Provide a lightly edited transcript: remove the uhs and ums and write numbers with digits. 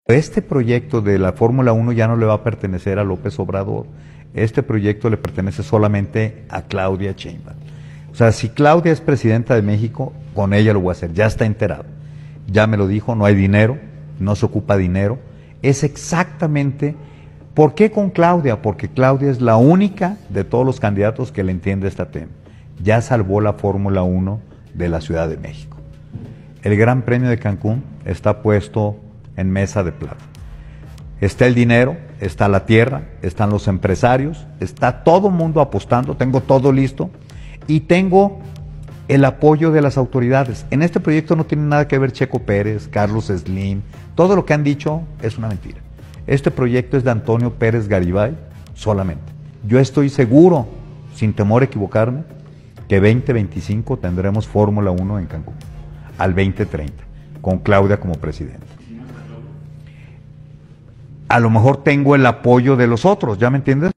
Este proyecto de la Fórmula 1 ya no le va a pertenecer a López Obrador. Este proyecto le pertenece solamente a Claudia Sheinbaum. O sea, si Claudia es presidenta de México, con ella lo voy a hacer. Ya está enterado. Ya me lo dijo, no hay dinero, no se ocupa dinero. Es exactamente... ¿Por qué con Claudia? Porque Claudia es la única de todos los candidatos que le entiende este tema. Ya salvó la Fórmula 1 de la Ciudad de México. El Gran Premio de Cancún está puesto en mesa de plata. Está el dinero, está la tierra, están los empresarios, está todo el mundo apostando, tengo todo listo y tengo el apoyo de las autoridades. En este proyecto no tiene nada que ver Checo Pérez, Carlos Slim, todo lo que han dicho es una mentira. Este proyecto es de Antonio Pérez Garibay solamente. Yo estoy seguro, sin temor a equivocarme, que 2025 tendremos Fórmula 1 en Cancún, al 2030, con Claudia como presidenta. A lo mejor tengo el apoyo de los otros, ¿ya me entiendes?